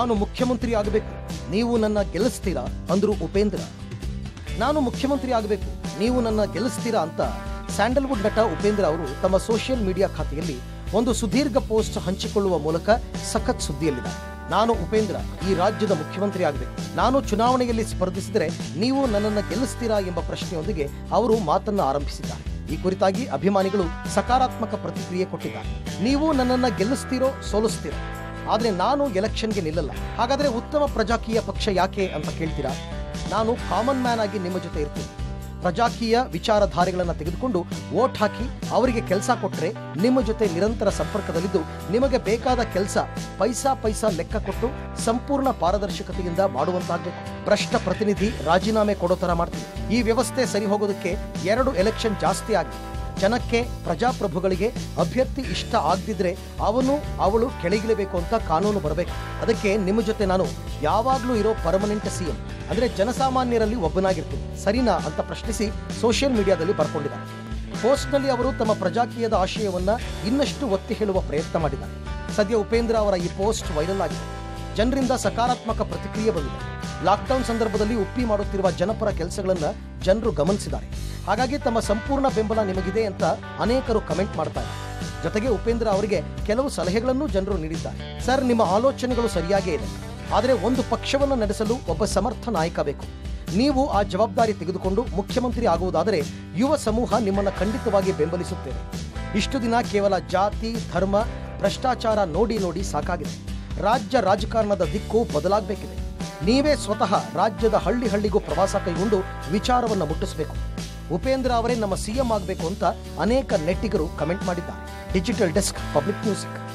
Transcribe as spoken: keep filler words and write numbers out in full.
ನಾನು ಮುಖ್ಯಮಂತ್ರಿ ಆಗಬೇಕು, ನೀವು ನನ್ನ ಗೆಲ್ಲಿಸ್ತೀರಾ ಅಂದ್ರು ಉಪೇಂದ್ರ. ನಾನು ಮುಖ್ಯಮಂತ್ರಿ ಆಗಬೇಕು, ನೀವು ನನ್ನ ಗೆಲ್ಲಿಸ್ತೀರಾ ಅಂತ ಸ್ಯಾಂಡಲ್ವುಡ್ ನಟ ಉಪೇಂದ್ರ ಅವರು ತಮ್ಮ ಸೋಷಿಯಲ್ ಮೀಡಿಯಾ ಖಾತೆಯಲ್ಲಿ ಒಂದು ಸುದೀರ್ಘ ಪೋಸ್ಟ್ ಹಂಚಿಕೊಳ್ಳುವ ಮೂಲಕ ಸಖತ್ ಸುದ್ದಿಯಲ್ಲಿದೆ. ನಾನು ಉಪೇಂದ್ರ ಈ ರಾಜ್ಯದ ಮುಖ್ಯಮಂತ್ರಿ ಆಗಬೇಕು, ನಾನು ಚುನಾವಣೆಯಲ್ಲಿ ಸ್ಪರ್ಧಿಸಿದರೆ ನೀವು ನನ್ನನ್ನು ಗೆಲ್ಲಿಸ್ತೀರಾ ಎಂಬ ಪ್ರಶ್ನೆಯೊಂದಿಗೆ ಅವರು ಮಾತನ್ನ ಆರಂಭಿಸಿದ್ದಾರೆ. ಈ ಕುರಿತಾಗಿ ಅಭಿಮಾನಿಗಳು ಸಕಾರಾತ್ಮಕ ಪ್ರತಿಕ್ರಿಯೆ ಕೊಟ್ಟಿದ್ದಾರೆ. ನೀವು ನನ್ನನ್ನು ಗೆಲ್ಲಿಸ್ತೀರೋ ಸೋಲಿಸ್ತೀರೋ, ಆದರೆ ನಾನು ಎಲೆಕ್ಷನ್ಗೆ ನಿಲ್ಲಲ್ಲ. ಹಾಗಾದರೆ ಉತ್ತಮ ಪ್ರಜಾಕೀಯ ಪಕ್ಷ ಯಾಕೆ ಅಂತ ಕೇಳ್ತೀರಾ? ನಾನು ಕಾಮನ್ ಮ್ಯಾನ್ ಆಗಿ ನಿಮ್ಮ ಜೊತೆ ಇರ್ತೀನಿ. ಪ್ರಜಾಕೀಯ ವಿಚಾರಧಾರೆಗಳನ್ನು ತೆಗೆದುಕೊಂಡು ವೋಟ್ ಹಾಕಿ ಅವರಿಗೆ ಕೆಲಸ ಕೊಟ್ಟರೆ ನಿಮ್ಮ ಜೊತೆ ನಿರಂತರ ಸಂಪರ್ಕದಲ್ಲಿದ್ದು ನಿಮಗೆ ಬೇಕಾದ ಕೆಲಸ ಪೈಸಾ ಪೈಸಾ ಲೆಕ್ಕ ಕೊಟ್ಟು ಸಂಪೂರ್ಣ ಪಾರದರ್ಶಕತೆಯಿಂದ ಮಾಡುವಂತಾಗಬೇಕು. ಭ್ರಷ್ಟ ಪ್ರತಿನಿಧಿ ರಾಜೀನಾಮೆ ಕೊಡೋ ಥರ ಮಾಡ್ತೀವಿ. ಈ ವ್ಯವಸ್ಥೆ ಸರಿ ಹೋಗೋದಕ್ಕೆ ಎರಡು ಎಲೆಕ್ಷನ್ ಜಾಸ್ತಿ ಆಗಿದೆ. ಜನಕ್ಕೆ, ಪ್ರಜಾಪ್ರಭುಗಳಿಗೆ ಅಭ್ಯರ್ಥಿ ಇಷ್ಟ ಆಗದಿದ್ರೆ ಅವನು ಅವಳು ಕೆಳಗಿಳಬೇಕು ಅಂತ ಕಾನೂನು ಬರಬೇಕು. ಅದಕ್ಕೆ ನಿಮ್ಮ ಜೊತೆ ನಾನು ಯಾವಾಗಲೂ ಇರೋ ಪರ್ಮನೆಂಟ್ ಸಿಎಂ ಅಂದರೆ ಜನಸಾಮಾನ್ಯರಲ್ಲಿ ಒಬ್ಬನಾಗಿರ್ತೀನಿ, ಸರಿನಾ ಅಂತ ಪ್ರಶ್ನಿಸಿ ಸೋಷಿಯಲ್ ಮೀಡಿಯಾದಲ್ಲಿ ಬರ್ಕೊಂಡಿದ್ದಾರೆ. ಪೋಸ್ಟ್ನಲ್ಲಿ ಅವರು ತಮ್ಮ ಪ್ರಜಾಕೀಯದ ಆಶಯವನ್ನ ಇನ್ನಷ್ಟು ಒತ್ತಿ ಹೇಳುವ ಪ್ರಯತ್ನ ಮಾಡಿದ್ದಾರೆ. ಸದ್ಯ ಉಪೇಂದ್ರ ಅವರ ಈ ಪೋಸ್ಟ್ ವೈರಲ್ ಆಗಿದೆ. ಜನರಿಂದ ಸಕಾರಾತ್ಮಕ ಪ್ರತಿಕ್ರಿಯೆ ಬಂದಿದೆ. ಲಾಕ್ಡೌನ್ ಸಂದರ್ಭದಲ್ಲಿ ಉಪ್ಪಿ ಮಾಡುತ್ತಿರುವ ಜನಪರ ಕೆಲಸಗಳನ್ನು ಜನರು ಗಮನಿಸಿದ್ದಾರೆ. ಹಾಗಾಗಿ ತಮ್ಮ ಸಂಪೂರ್ಣ ಬೆಂಬಲ ನಿಮಗಿದೆ ಅಂತ ಅನೇಕರು ಕಮೆಂಟ್ ಮಾಡ್ತಾರೆ. ಜೊತೆಗೆ ಉಪೇಂದ್ರ ಅವರಿಗೆ ಕೆಲವು ಸಲಹೆಗಳನ್ನು ಜನರು ನೀಡಿದ್ದಾರೆ. ಸರ್, ನಿಮ್ಮ ಆಲೋಚನೆಗಳು ಸರಿಯಾಗೇ ಇದೆ, ಆದರೆ ಒಂದು ಪಕ್ಷವನ್ನು ನಡೆಸಲು ಒಬ್ಬ ಸಮರ್ಥ ನಾಯಕ ಬೇಕು. ನೀವು ಆ ಜವಾಬ್ದಾರಿ ತೆಗೆದುಕೊಂಡು ಮುಖ್ಯಮಂತ್ರಿ ಆಗುವುದಾದರೆ ಯುವ ಸಮೂಹ ನಿಮ್ಮನ್ನು ಖಂಡಿತವಾಗಿ ಬೆಂಬಲಿಸುತ್ತೇವೆ. ಇಷ್ಟು ದಿನ ಕೇವಲ ಜಾತಿ, ಧರ್ಮ, ಭ್ರಷ್ಟಾಚಾರ ನೋಡಿ ನೋಡಿ ಸಾಕಾಗಿದೆ. ರಾಜ್ಯ ರಾಜಕಾರಣದ ದಿಕ್ಕು ಬದಲಾಗಬೇಕಿದೆ. ನೀವೇ ಸ್ವತಃ ರಾಜ್ಯದ ಹಳ್ಳಿ ಹಳ್ಳಿಗೂ ಪ್ರವಾಸ ಕೈಗೊಂಡು ವಿಚಾರವನ್ನು ಮುಟ್ಟಿಸಬೇಕು. ಉಪೇಂದ್ರ ಅವರೇ ನಮ್ಮ ಸಿಎಂ ಆಗಬೇಕು ಅಂತ ಅನೇಕ ನೆಟ್ಟಿಗರು ಕಮೆಂಟ್ ಮಾಡಿದ್ದಾರೆ. Digital desk, public music.